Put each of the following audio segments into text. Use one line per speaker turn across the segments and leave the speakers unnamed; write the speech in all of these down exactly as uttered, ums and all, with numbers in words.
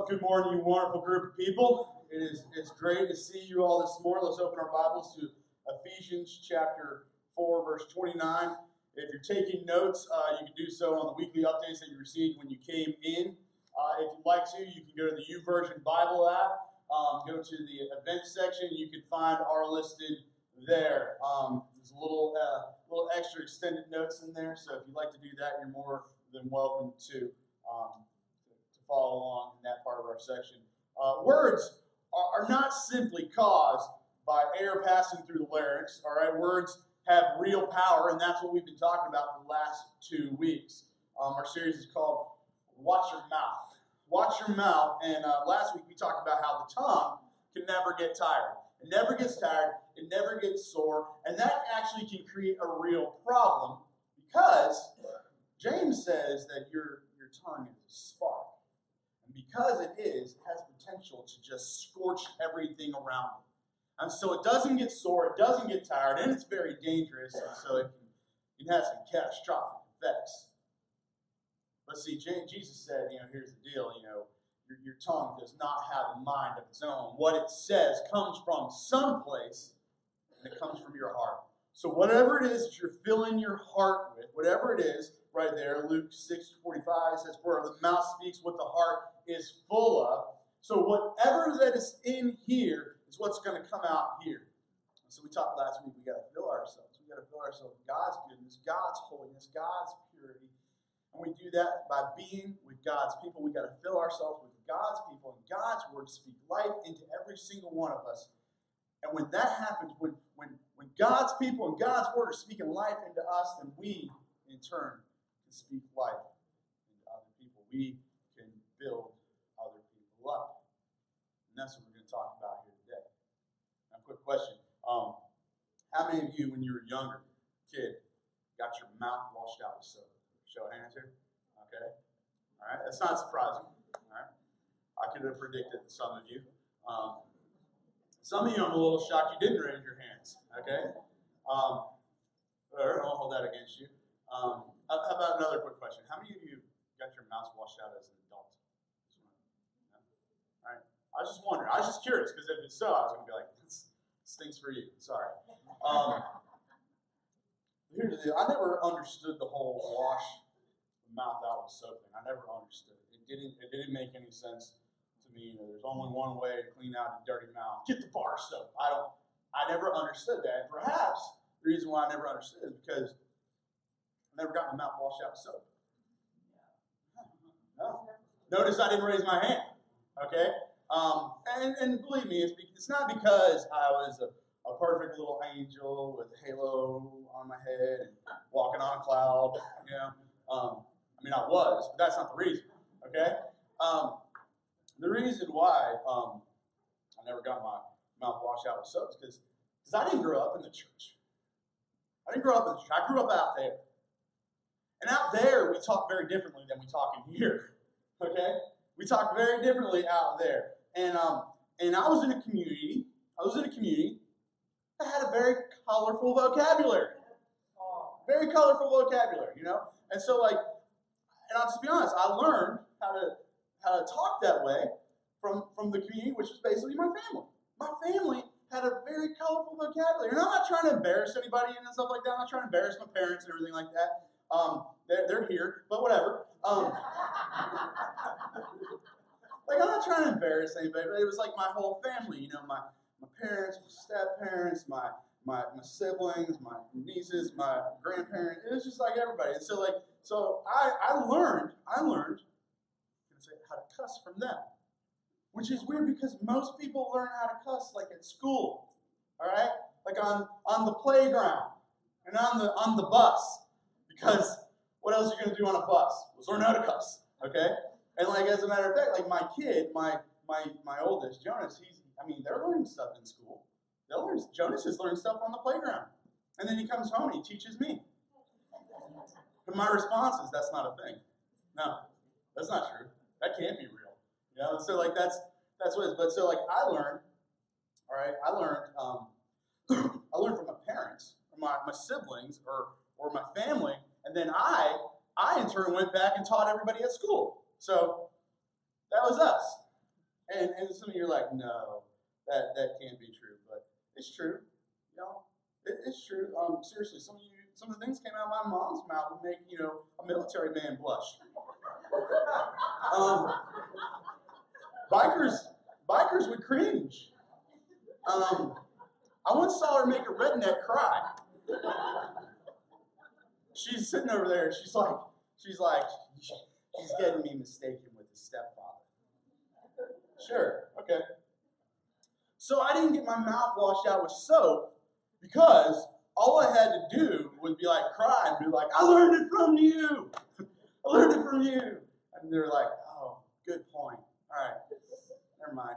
Good morning, you wonderful group of people. It is it's great to see you all this morning. Let's open our Bibles to Ephesians chapter four, verse twenty-nine. If you're taking notes, uh, you can do so on the weekly updates that you received when you came in. Uh, if you'd like to, you can go to the YouVersion Bible app, um, go to the events section. You can find our listed there. Um, there's a little, uh, little extra extended notes in there, so if you'd like to do that, you're more than welcome to. Um, follow along in that part of our section. Uh, words are, are not simply caused by air passing through the larynx, all right? Words have real power, and that's what we've been talking about for the last two weeks. Um, our series is called Watch Your Mouth. Watch Your Mouth, and uh, last week we talked about how the tongue can never get tired. It never gets tired, it never gets sore, and that actually can create a real problem because James says that your, your tongue is a spark. Because it is, it has potential to just scorch everything around it. And so it doesn't get sore, it doesn't get tired, and it's very dangerous, and so it can, it has some catastrophic effects. But see, Jesus said, you know, here's the deal, you know, your, your tongue does not have a mind of its own. What it says comes from someplace, and it comes from your heart. So whatever it is that you're filling your heart with, whatever it is, right there, Luke six forty-five says, for the mouth speaks what the heart is full of. So whatever that is in here is what's going to come out here. So we talked last week, we got to fill ourselves. We got to fill ourselves with God's goodness, God's holiness, God's purity. And we do that by being with God's people. We got to fill ourselves with God's people and God's word to speak life into every single one of us. And when that happens, when, when, when God's people and God's word are speaking life into us, then we, in turn, can speak life into other people. We can build other people up. And that's what we're going to talk about here today. Now, quick question. Um, how many of you, when you were a younger kid, got your mouth washed out with soap? Show of hands here. Okay. All right. That's not surprising. All right. I could have predicted some of you. Um, Some of you, I'm a little shocked you didn't raise your hands, okay? Um, or I'll hold that against you. Um, how about another quick question? How many of you got your mouths washed out as an adult? No? All right. I was just wondering. I was just curious, because if it's so, I was going to be like, this stinks for you. Sorry. Um, here's the deal. I never understood the whole wash the mouth out with soap thing. I never understood it. It didn't, it didn't make any sense. Me, you know, there's only one way to clean out a dirty mouth. Get the bar soap. I don't. I never understood that. And perhaps the reason why I never understood is because I never got my mouth washed out with soap. No. Notice I didn't raise my hand. Okay. Um, and, and believe me, it's, it's not because I was a, a perfect little angel with a halo on my head and walking on a cloud. You know. Um, I mean, I was, but that's not the reason. Okay. Um, The reason why um, I never got my mouth washed out with soap is because I didn't grow up in the church. I didn't grow up in the church. I grew up out there. And out there, we talk very differently than we talk in here. Okay? We talk very differently out there. And um, and I was in a community, I was in a community that had a very colorful vocabulary. Very colorful vocabulary, you know? And so, like, and I'll just be honest, I learned how to how to talk that way from, from the community, which was basically my family. My family had a very colorful vocabulary. And I'm not trying to embarrass anybody and stuff like that. I'm not trying to embarrass my parents and everything like that. Um, they're, they're here, but whatever. Um, like, I'm not trying to embarrass anybody, but it was like my whole family, you know, my, my parents, my step-parents, my, my, my siblings, my nieces, my grandparents. It was just like everybody. And so, like, so I, I learned, I learned, how to cuss from them, which is weird because most people learn how to cuss like at school, all right, like on on the playground and on the on the bus, because what else are you going to do on a bus? Was learn how to cuss, okay? And like as a matter of fact, like my kid, my my my oldest Jonas, he's I mean they're learning stuff in school. They'll learn Jonas has learned stuff on the playground, and then he comes home and he teaches me. But my response is that's not a thing. No, that's not true. That can't be real, you know. And so like that's that's what it is. But so like I learned, all right. I learned, um, I learned from my parents, from my, my siblings, or or my family, and then I I in turn went back and taught everybody at school. So that was us. And and some of you are like, no, that, that can't be true. But it's true. You know, it, it's true. Um, seriously, some of you, some of the things came out of my mom's mouth would make, you know, a military man blush. Um, bikers, bikers would cringe. Um, I once saw her make a redneck cry. She's sitting over there. She's like, she's like, she's getting me mistaken with his stepfather. Sure, okay. So I didn't get my mouth washed out with soap because all I had to do was be like, cry and be like, I learned it from you. I learned it from you. And they're like, oh, good point. All right, never mind.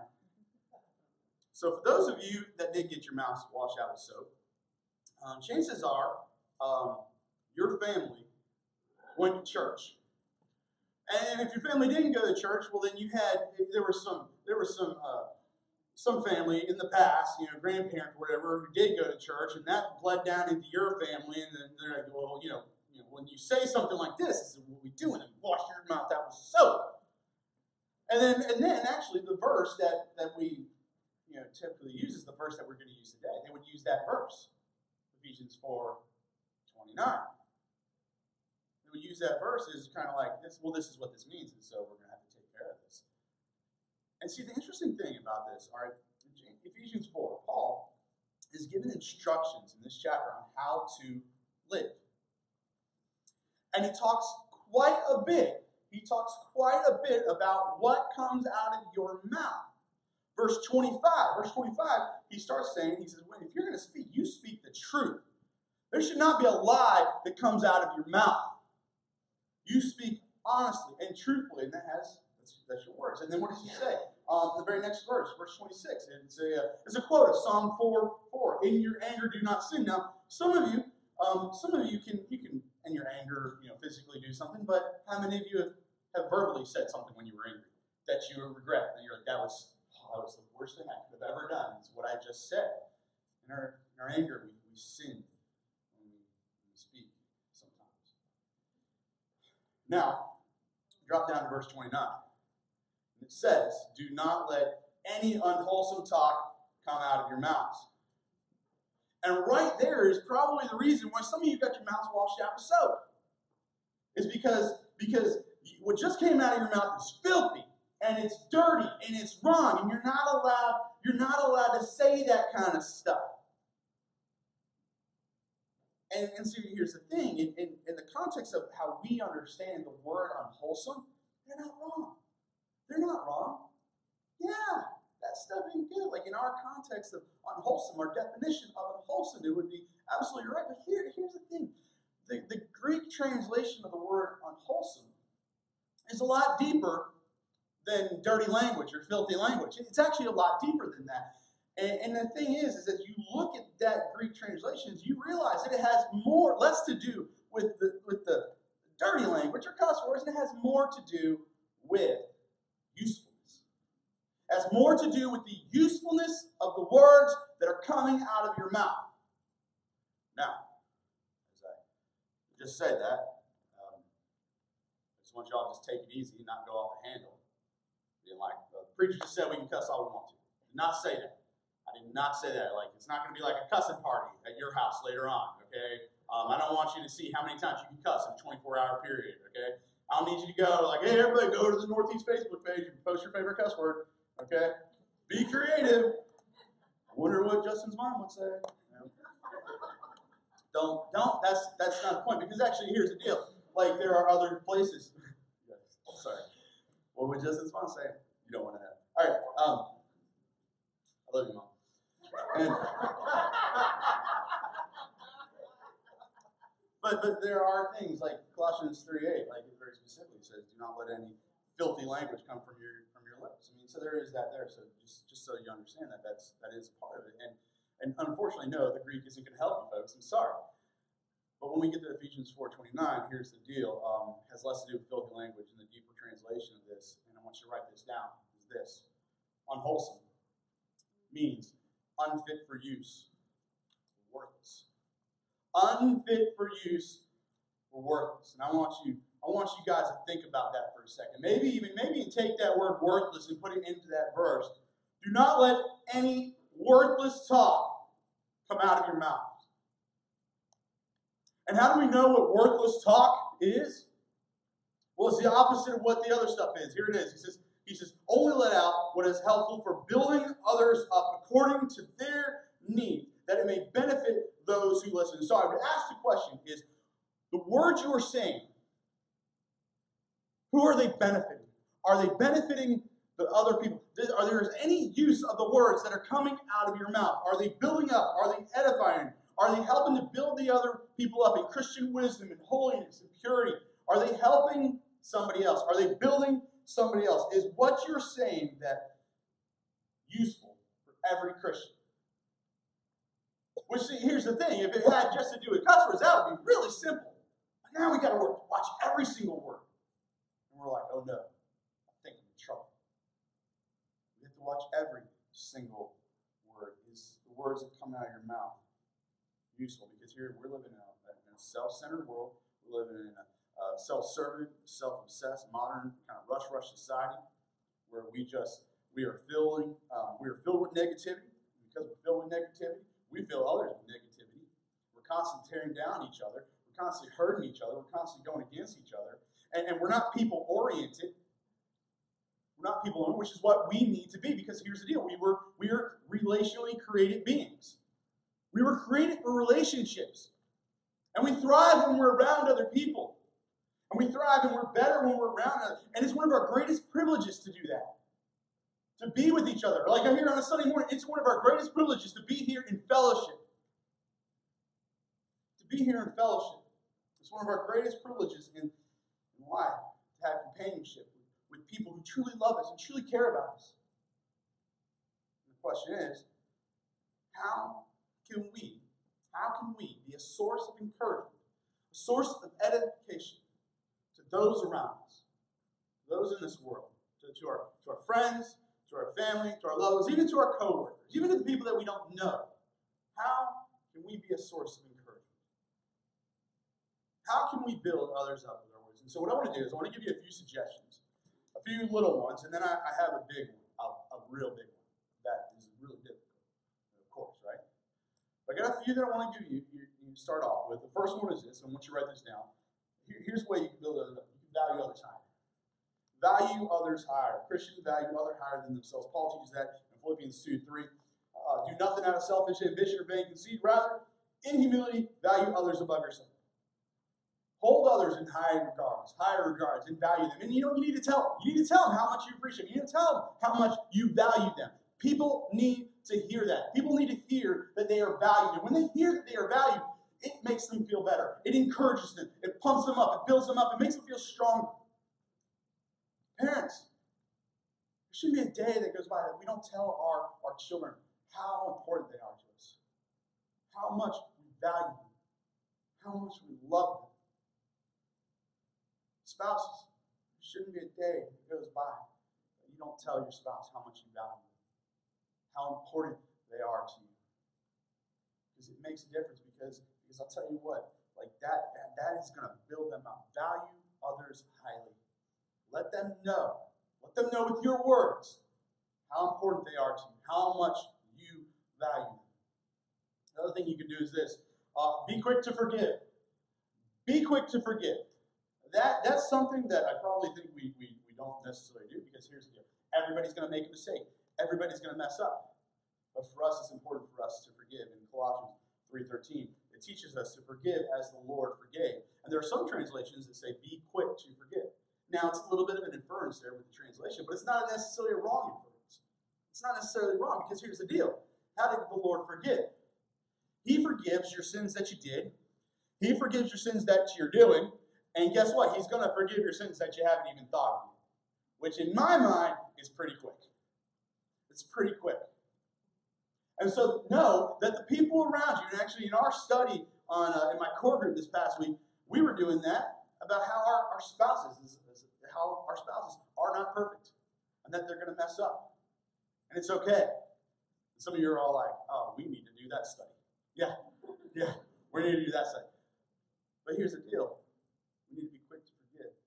So for those of you that did get your mouths washed out with soap, um, chances are um, your family went to church. And if your family didn't go to church, well, then you had, there was some, there was some, uh, some family in the past, you know, grandparents, whatever, who did go to church, and that bled down into your family, and then they're like, well, you know, you know when you say something like this, this is what we do, and then wash your mouth out with soap. And then, and then actually the verse that, that we, you know, typically use is the verse that we're going to use today. They would use that verse, Ephesians four twenty-nine. They would use that verse as kind of like, this. well, this is what this means, and so we're going to have to take care of this. And see, the interesting thing about this, all right, Ephesians four, Paul is given instructions in this chapter on how to live. And he talks quite a bit, he talks quite a bit about what comes out of your mouth. Verse twenty-five, verse twenty-five, he starts saying, he says, well, if you're going to speak, you speak the truth. There should not be a lie that comes out of your mouth. You speak honestly and truthfully, and that has, that's, that's your words. And then what does he say? Um, the very next verse, verse twenty-six, it's a, uh, it's a quote of Psalm four four. In your anger, do not sin. Now, some of you, um, some of you can, you can, in your anger, you know, physically do something, but how many of you have, have verbally said something when you were angry that you regret? And you're like, that was, oh, that was the worst thing I could have ever done. It's what I just said. In our, in our anger, we, we sin when we, when we speak sometimes. Now, drop down to verse twenty-nine. It says, do not let any unwholesome talk come out of your mouths. And right there is probably the reason why some of you got your mouths washed out with soap. It's because, because what just came out of your mouth is filthy, and it's dirty, and it's wrong, and you're not allowed, you're not allowed to say that kind of stuff. And, and so here's the thing, in, in, in the context of how we understand the word unwholesome, they're not wrong. They're not wrong. Yeah, that stuff ain't good. Like in our context of unwholesome, our definition of unwholesome, it would be absolutely right. But here, here's the thing. The, the Greek translation of the word unwholesome is a lot deeper than dirty language or filthy language. It's actually a lot deeper than that. And, and the thing is, is that you look at that Greek translation, you realize that it has more, less to do with the, with the dirty language or cuss words, and it has more to do with usefulness. It has more to do with the usefulness of the words that are coming out of your mouth. Now, as I just said that, um, I just want y'all to just take it easy and not go off the handle. Being like, the preacher just said we can cuss all we want to. Did not say that. I did not say that. Like, it's not going to be like a cussing party at your house later on, okay? Um, I don't want you to see how many times you can cuss in a twenty-four hour period, okay? I don't need you to go like, hey, everybody go to the Northeast Facebook page and post your favorite cuss word, okay? Be creative. I wonder what Justin's mom would say. You know? Don't, don't, that's that's not the point, because actually, here's the deal. Like, there are other places. Sorry. What would Justin's mom say? You don't want to have. All right. Um, I love you, Mom. And, but but there are things like Colossians three eight, like it very specifically says, do not let any filthy language come from your from your lips. I mean, so there is that there. So just just so you understand that that's that is part of it. And and unfortunately, no, the Greek isn't going to help you, folks. I'm sorry. But when we get to Ephesians four twenty-nine, here's the deal. Um, it has less to do with filthy language, and the deeper translation of this, and I want you to write this down, is this. Unwholesome means unfit for use, worthless. Unfit for use, or worthless. And I want you, I want you guys to think about that for a second. Maybe even maybe you take that word worthless and put it into that verse. Do not let any worthless talk come out of your mouth. And how do we know what worthless talk is? Well, it's the opposite of what the other stuff is. Here it is. He says, he says, only let out what is helpful for building others up according to their need, that it may benefit those who listen. So I would ask the question is, the words you are saying, who are they benefiting? Are they benefiting the other people? Are there any use of the words that are coming out of your mouth? Are they building up? Are they edifying? Are they helping to build the other people up in Christian wisdom and holiness and purity? Are they helping somebody else? Are they building somebody else? Is what you're saying that useful for every Christian? Which, see, here's the thing. If it had just to do with cuss words, that would be really simple. But now we got to watch every single word. And we're like, oh no, I think I'm in trouble. We have to watch every single word. Is the words that come out of your mouth useful? Because here we're living in a, in a self-centered world. We're living in a uh, self-serving, self-obsessed, modern kind of rush-rush society where we just, we are filling, um, we are filled with negativity. Because we're filled with negativity, we fill others with negativity. We're constantly tearing down each other. We're constantly hurting each other. We're constantly going against each other. And, and we're not people-oriented. We're not people-oriented, which is what we need to be. Because here's the deal. We were, we are relationally created beings. We were created for relationships. And we thrive when we're around other people. And we thrive and we're better when we're around others. And it's one of our greatest privileges to do that. To be with each other. Like I'm here on a Sunday morning, it's one of our greatest privileges to be here in fellowship. To be here in fellowship. It's one of our greatest privileges in, in life. To have companionship with, with people who truly love us and truly care about us. And the question is, how can we, how can we be a source of encouragement, a source of edification to those around us, those in this world, to, to, our, to our friends, to our family, to our loved ones, even to our coworkers, even to the people that we don't know? How can we be a source of encouragement? How can we build others up with our words? And so what I want to do is I want to give you a few suggestions, a few little ones, and then I, I have a big one, a, a real big one that is really difficult, of course, right? But I got a few that I want to give you. You, you start off with. The first one is this, and I want you to write this down. Here, here's the way you can build others up. You can value others higher. Value others higher. Christians value others higher than themselves. Paul teaches that in Philippians two three. Uh, do nothing out of selfish ambition or vain conceit. Rather, in humility, value others above yourself. Hold others in high regards, higher regards, and value them. And you know, you need to tell them. You need to tell them how much you appreciate them. You need to tell them how much you value them. People need to hear that. People need to hear that they are valued. And when they hear that they are valued, it makes them feel better. It encourages them. It pumps them up. It builds them up. It makes them feel stronger. Parents, there shouldn't be a day that goes by that we don't tell our, our children how important they are to us, how much we value them, how much we love them. Spouses, there shouldn't be a day that goes by that you don't tell your spouse how much you value them, how important they are to you. Because it makes a difference because, because I'll tell you what, like that, that, that is going to build them up. Value others highly. Let them know. Let them know with your words how important they are to you, how much you value them. Another thing you can do is this. Uh, be quick to forgive. Be quick to forgive. That, that's something that I probably think we, we, we don't necessarily do because here's the deal. Everybody's going to make a mistake. Everybody's going to mess up. But for us, it's important for us to forgive. In Colossians three thirteen, it teaches us to forgive as the Lord forgave. And there are some translations that say, be quick to forgive. Now, it's a little bit of an inference there with the translation, but it's not necessarily a wrong inference. It's not necessarily wrong because here's the deal. How did the Lord forgive? He forgives your sins that you did. He forgives your sins that you're doing. And guess what? He's going to forgive your sins that you haven't even thought of, which in my mind is pretty quick. It's pretty quick. And so know that the people around you, and actually in our study on uh, in my core group this past week, we were doing that about how our, our spouses is, is how our spouses are not perfect and that they're going to mess up. And it's okay. And some of you are all like, oh, we need to do that study. Yeah, yeah, we need to do that study. But here's the deal. We need to be quick to forgive.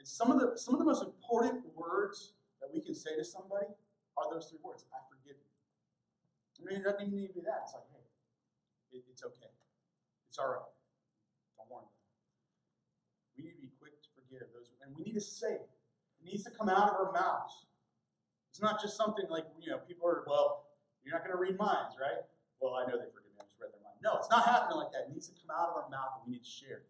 And some of the some of the most important words that we can say to somebody are those three words. I forgive you. I mean, it doesn't even need to be that. It's like, hey, it, it's okay. It's all right. Don't worry about it. We need to be quick to forgive those, and we need to say it. It needs to come out of our mouths. It's not just something like, you know, people are, well, you're not going to read minds, right? Well, I know they forgive me. I just read their mind. No, it's not happening like that. It needs to come out of our mouth, and we need to share it.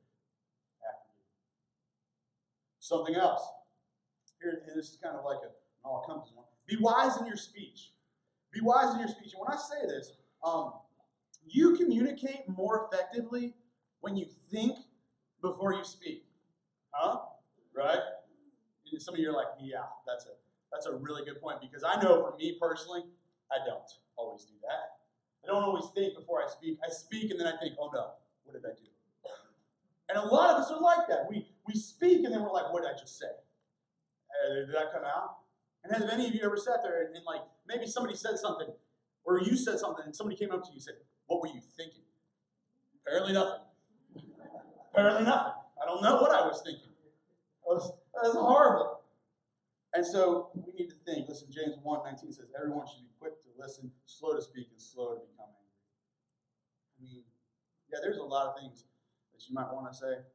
Something else. Here, this is kind of like a, an all-encompassing one. Be wise in your speech. Be wise in your speech. And when I say this, um, you communicate more effectively when you think before you speak. Huh? Right? And some of you are like, yeah, that's a that's a really good point, because I know for me personally, I don't always do that. I don't always think before I speak. I speak and then I think, oh no, what did I do? And a lot of us are like that. We we speak and then we're like, what did I just say? Uh, did that come out? And have any of you ever sat there and, and like maybe somebody said something, or you said something and somebody came up to you and said, what were you thinking? Apparently nothing. Apparently nothing. I don't know what I was thinking. That was, that was horrible. And so we need to think. Listen, James one nineteen says, everyone should be quick to listen, slow to speak, and slow to become angry. I mean, yeah, there's a lot of things that you might want to say,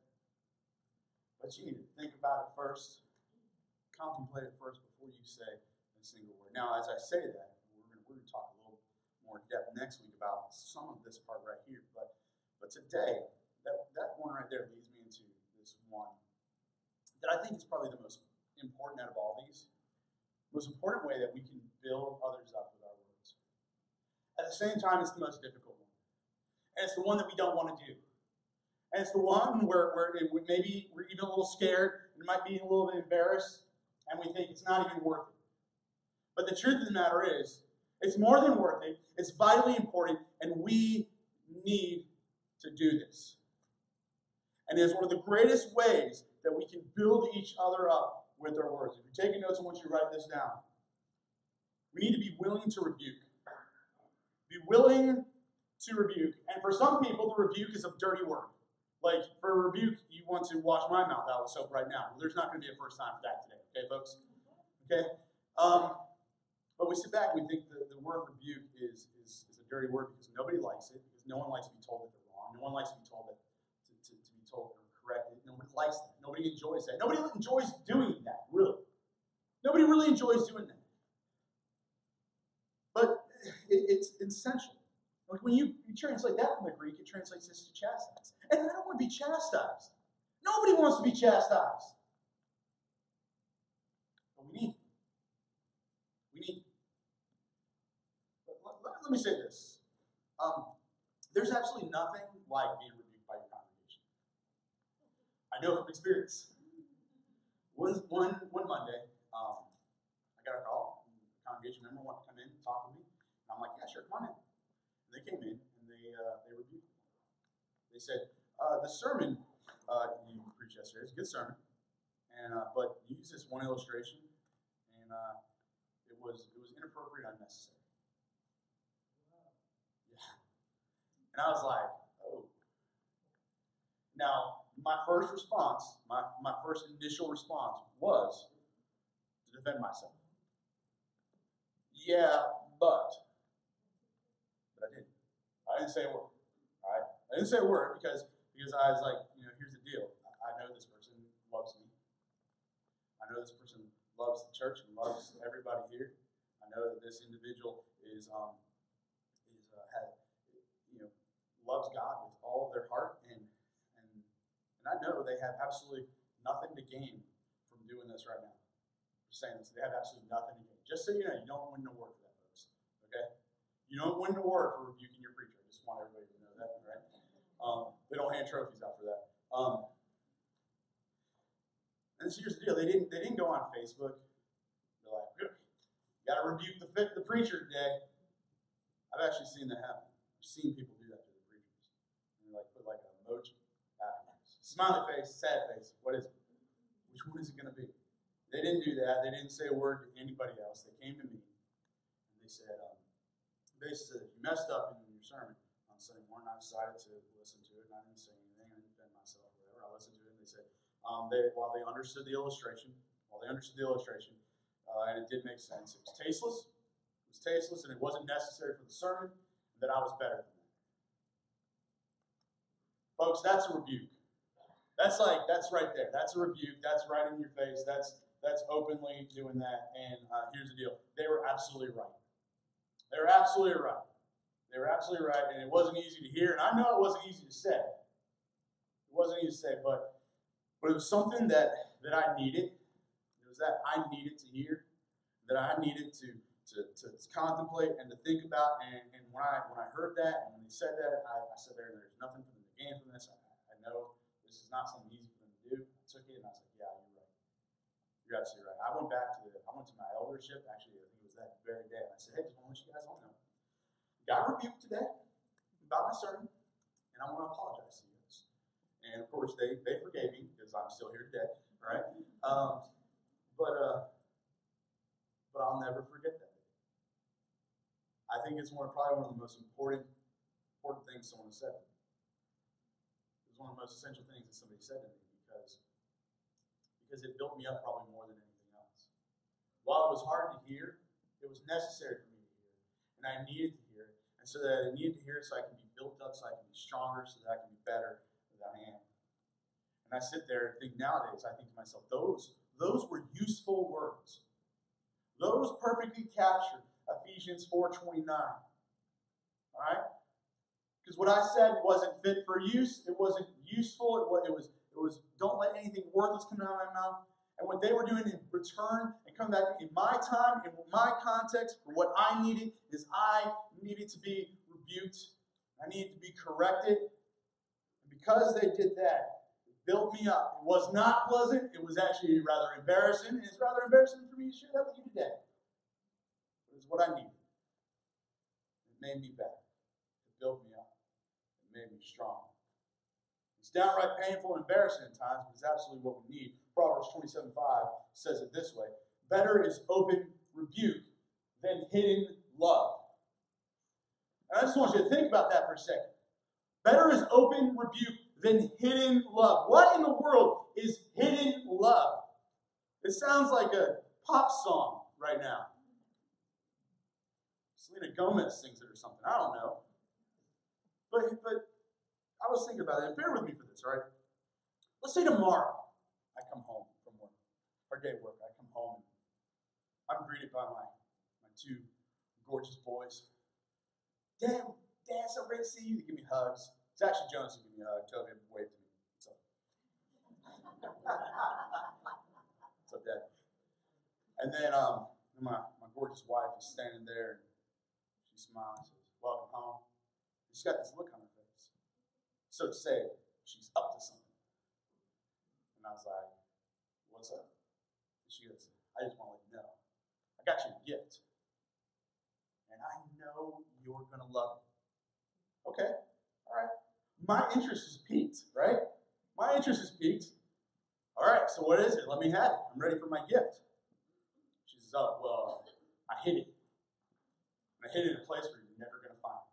but you need to think about it first, contemplate it first before you say a single word. Now, as I say that, we're going we're to talk a little more in depth next week about some of this part right here, but but today, that, that one right there leads me into this one that I think is probably the most important out of all these, most important way that we can build others up with our words. At the same time, it's the most difficult one. And it's the one that we don't want to do. And it's the one where, where it, maybe we're even a little scared, we might be a little bit embarrassed, and we think it's not even worth it. But the truth of the matter is, it's more than worth it, it's vitally important, and we need to do this. And it's one of the greatest ways that we can build each other up with our words. If you're taking notes, I want you to write this down. We need to be willing to rebuke. Be willing to rebuke. And for some people, the rebuke is a dirty word. Like, for a rebuke, you want to wash my mouth out with soap right now. Well, there's not going to be a first time for that today. Okay, folks? Okay? Um, but we sit back and we think the, the word rebuke is, is, is a dirty word because nobody likes it, because no one likes to be told that they're wrong. No one likes to be told that to, to, to be told they're corrected. Nobody likes that. Nobody enjoys that. Nobody enjoys doing that, really. Nobody really enjoys doing that. But it, it's essential. Like when you, you translate that from the Greek, it translates this to chastise. And I don't want to be chastised. Nobody wants to be chastised. But we need. We need. But let, let, let me say this. Um, there's absolutely nothing like being rebuked by your congregation. I know from experience. One, one, one Monday, um, I got a call. A congregation member wanted to come in and talk to me. And I'm like, yeah, sure, come on in. And they came in and they uh, they rebuked me. They said, uh, the sermon uh, you preached yesterday is a good sermon, and uh, but you used this one illustration, and uh, it was it was inappropriate, unnecessary. Yeah. And I was like, oh. Now, my first response, my, my first initial response was to defend myself. Yeah, but. But I didn't. I didn't say a word. All right? I didn't say a word because, because I was like, you know, here's the deal. I, I know this person loves me. I know this person loves the church and loves everybody here. I know that this individual is, um, is uh, had, you know, loves God with all of their heart, and and and I know they have absolutely nothing to gain from doing this right now. I'm saying this, they have absolutely nothing to gain. Just so you know, you don't win an award for that, folks. Okay, you don't win an award for rebuking your preacher. I just want everybody to know that, right? Um, they don't hand trophies out for that. Um, and so here's the deal: they didn't they didn't go on Facebook. They're like, you got to rebuke the the preacher today. I've actually seen that happen. I've seen people do that to the preachers. And like put like an emoji, happy face, smiley face, sad face. What is it? Which one is it going to be? They didn't do that. They didn't say a word to anybody else. They came to me and they said, um, they said, you messed up in your sermon on Sunday morning. I decided to listen to it, and I didn't say anything. I didn't defend myself or whatever. I listened to it, and they said, Um, they, while they understood the illustration, while they understood the illustration, uh, and it did make sense, it was tasteless. It was tasteless, and it wasn't necessary for the sermon. That I was better than that. Folks, that's a rebuke. That's like that's right there. That's a rebuke. That's right in your face. That's that's openly doing that. And uh, here's the deal: they were absolutely right. They were absolutely right. They were absolutely right, and it wasn't easy to hear. And I know it wasn't easy to say. It wasn't easy to say, but but it was something that that I needed. It was that I needed to hear, that I needed to to, to contemplate and to think about. And, and when I when I heard that and when they said that, I, I said there, there's nothing for them to gain from this. I, I know this is not something easy for them to do. I took it and I was like, yeah, you're right. You're absolutely right. I went back to the I went to my eldership. Actually, I think it was that very day. And I said, hey, just want to let you guys all know, got rebuked today about my sermon, and I want to apologize to you guys. And of course, they they forgave me because I'm still here today, right? Um, but uh, but I'll never forget that. I think it's one probably one of the most important important things someone said. It was one of the most essential things that somebody said to me because because it built me up probably more than anything else. While it was hard to hear, it was necessary for me to hear, and I needed to hear it, and so that I needed to hear it so I can be built up, so I can be stronger, so that I can be better than I am. And I sit there and think nowadays, I think to myself, those those were useful words. Those perfectly captured Ephesians four twenty-nine. All right? Because what I said wasn't fit for use. It wasn't useful. It was, it was, it was don't let anything worthless come out of my mouth. And what they were doing in return and coming back in my time, in my context, for what I needed, is I needed to be rebuked. I needed to be corrected. And because they did that, it built me up. It was not pleasant. It was actually rather embarrassing. And it's rather embarrassing for me to share that with you today. It's what I needed. It made me better. It built me up. It made me strong. It's downright painful and embarrassing at times, but it's absolutely what we need. Proverbs twenty-seven five says it this way: better is open rebuke than hidden love. And I just want you to think about that for a second. Better is open rebuke than hidden love. What in the world is hidden love? It sounds like a pop song right now. Selena Gomez sings it or something. I don't know. But, but I was thinking about it. Bear with me for this, all right? Let's say tomorrow I come home from work, or day of work. I come home and I'm greeted by my, my two gorgeous boys. Dad, Dad, so great to see you. They give me hugs. It's actually Jonas who gave me a hug. Tell him to wave to me. What's up? What's up, Dad? And then um, my, my gorgeous wife is standing there. She smiles and says, welcome home. She's got this look on her face. So to say, she's up to something. And I was like, what's up? And she goes, I just want to let you know, I got you a gift. And I know you're going to love it. Okay, all right. My interest is piqued, right? My interest is piqued. All right, so what is it? Let me have it. I'm ready for my gift. She says, oh, well, I hid it. And I hid it in a place where you're never going to find it.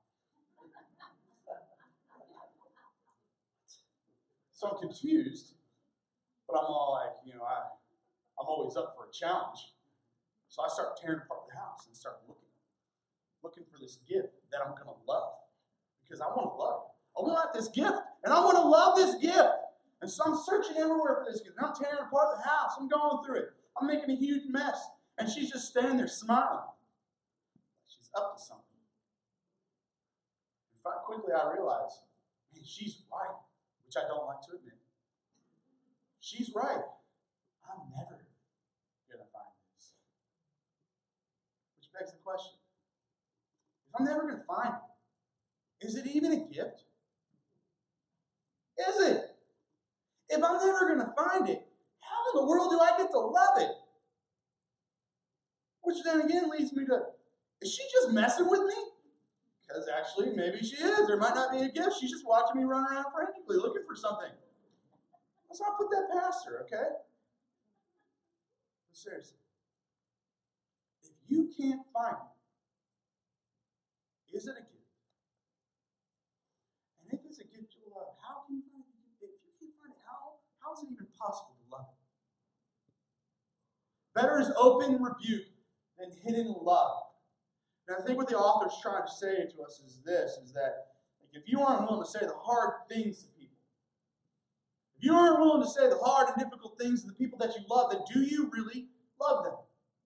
So I'm confused, but I'm all like, you know, I, I'm always up for a challenge. So I start tearing apart the house and start looking, looking for this gift that I'm going to love. Because I want to love it. I want this gift, and I want to love this gift. And so I'm searching everywhere for this gift. And I'm tearing apart the house. I'm going through it. I'm making a huge mess. And she's just standing there smiling. She's up to something. And quickly I realize, man, she's right, which I don't like to admit. She's right. I'm never going to find this. Which begs the question, if I'm never going to find it, is it even a gift? Is it? If I'm never going to find it, how in the world do I get to love it? Which then again leads me to, is she just messing with me? Because actually, maybe she is. There might not be a gift. She's just watching me run around frantically looking for something. Let's not put that past her, okay? But seriously, if you can't find it, is it a gift? And if it's a gift you'll love, how can you find it? If you can't find it, how, how is it even possible to love it? Better is open rebuke than hidden love. And I think what the author's trying to say to us is this, is that like, if you aren't willing to say the hard things to people, if you aren't willing to say the hard and difficult things to the people that you love, then do you really love them?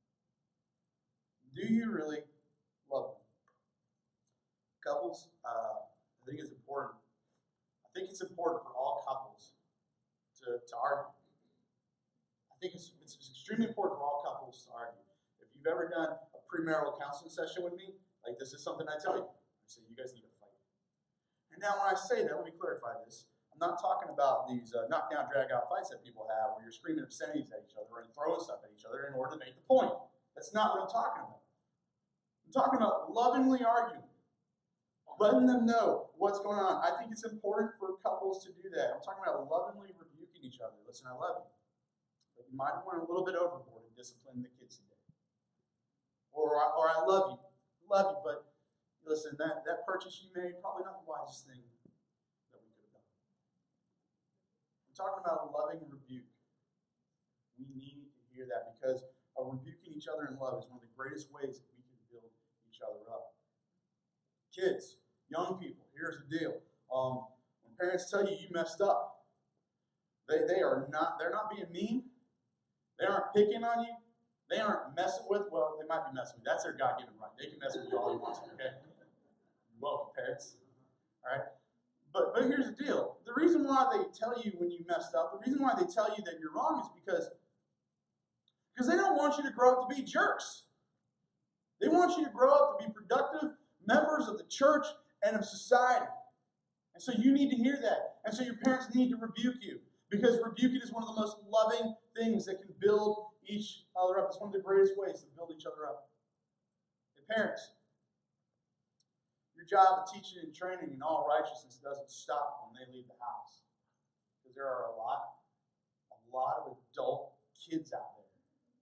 Do you really love them? Couples, uh, I think it's important. I think it's important for all couples to, to argue. I think it's, it's extremely important for all couples to argue. If you've ever done a premarital counseling session with me, like this is something I tell you. I say, you guys need to fight. And now when I say that, let me clarify this. I'm not talking about these uh, knockdown, drag-out fights that people have where you're screaming obscenities at each other and throwing stuff at each other in order to make the point. That's not what I'm talking about. I'm talking about lovingly arguing, letting them know what's going on. I think it's important for couples to do that. I'm talking about lovingly rebuking each other. Listen, I love you, but you might have went a little bit overboard in disciplining the kids today. Or, or I love you, love you, but listen, that, that purchase you made, probably not the wisest thing that we could have done. I'm talking about a loving rebuke. We need to hear that because a rebuking each other in love is one of the greatest ways that we can build each other up. Kids, young people, here's the deal. Um, when parents tell you you messed up, they, they are not, they're not being mean. They aren't picking on you. They aren't messing with, well, they might be messing with you. That's their God-given right. They can mess with you all they want to, okay? You're welcome, parents. All right? But, but here's the deal. The reason why they tell you when you messed up, the reason why they tell you that you're wrong is because, because they don't want you to grow up to be jerks. They want you to grow up to be productive members of the church and of society. And so you need to hear that. And so your parents need to rebuke you. Because rebuking is one of the most loving things that can build each other up. It's one of the greatest ways to build each other up. And parents, your job of teaching and training in all righteousness doesn't stop when they leave the house. Because there are a lot, a lot of adult kids out there.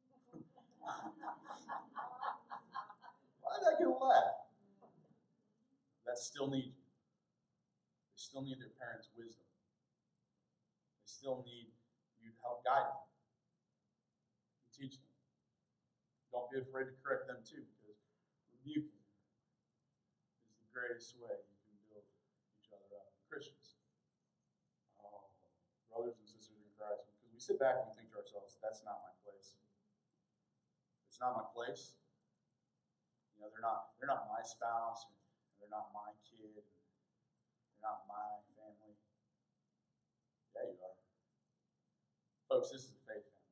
Why did I get a laugh? That still need you. They still need their parents' wisdom. They still need you to help guide them. And teach them. Don't be afraid to correct them too, because rebuking is the greatest way you can build each other up. Christians, oh, brothers and sisters in Christ, because we sit back and we think to ourselves, that's not my place. It's not my place. You know, they're not they're not my spouse, and they're not my kid, and they're not my family. Yeah, you are. Folks, this is a faith family.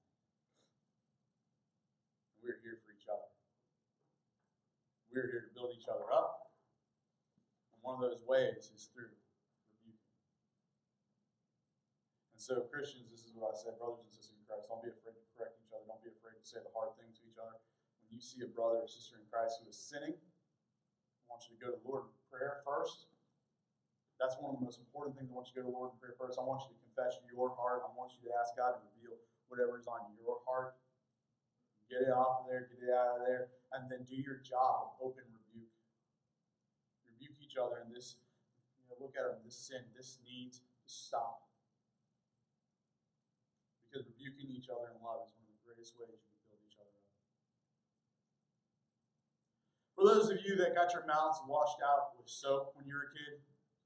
We're here for each other. We're here to build each other up. And one of those ways is through rebuking. And so, Christians, this is what I said, brothers and sisters in Christ, don't be afraid to correct each other. Don't be afraid to say the hard thing to each other. When you see a brother or sister in Christ who is sinning, I want you to go to the Lord in prayer first. That's one of the most important things. I want you to go to the Lord in prayer first. I want you to confess your heart. I want you to ask God to reveal whatever is on your heart. Get it off of there, get it out of there, and then do your job of open rebuke. Rebuke each other in this, you know, look at them, this sin, this needs to stop. Because rebuking each other in love is one of the greatest ways you can build each other up. For those of you that got your mouths washed out with soap when you were a kid,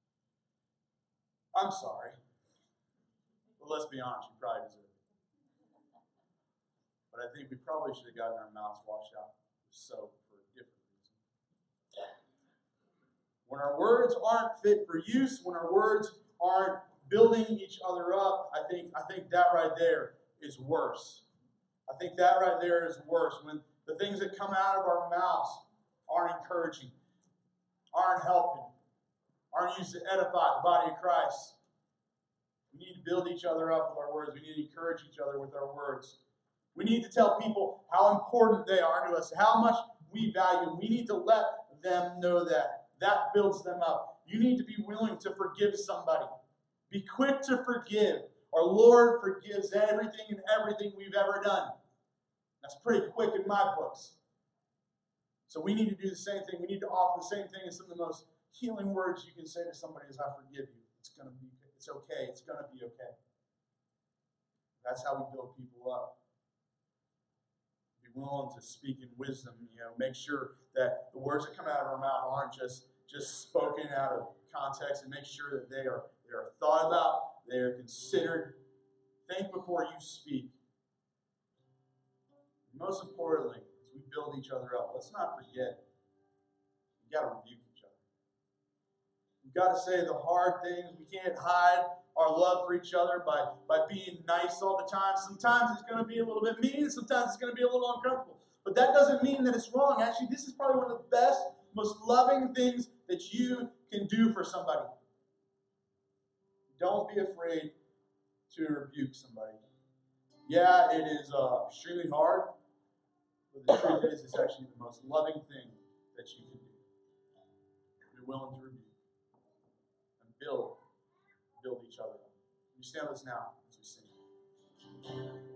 I'm sorry. But let's be honest, you probably deserve it. But I think we probably should have gotten our mouths washed out with soap for a different reason. When our words aren't fit for use, when our words aren't building each other up, I think, I think that right there is worse. I think that right there is worse. When the things that come out of our mouths aren't encouraging, aren't helping, aren't used to edify the body of Christ. We need to build each other up with our words. We need to encourage each other with our words. We need to tell people how important they are to us, how much we value them. We need to let them know that. That builds them up. You need to be willing to forgive somebody. Be quick to forgive. Our Lord forgives everything and everything we've ever done. That's pretty quick in my books. So we need to do the same thing. We need to offer the same thing as some of the most healing words you can say to somebody is, I forgive you. It's going to be, it's okay. It's going to be okay. That's how we build people up. Be willing to speak in wisdom. You know, make sure that the words that come out of our mouth aren't just just spoken out of context, and make sure that they are they are thought about, they are considered. Think before you speak. Most importantly, as we build each other up, let's not forget, we got to rebuke each other. We've got to say the hard things. We can't hide our love for each other by, by being nice all the time. Sometimes it's going to be a little bit mean, sometimes it's going to be a little uncomfortable. But that doesn't mean that it's wrong. Actually, this is probably one of the best, most loving things that you can do for somebody. Don't be afraid to rebuke somebody. Yeah, it is uh, extremely hard, but the truth is, it's actually the most loving thing that you can do. Be willing to rebuke and build, build each other up. We stand with us now as we sing.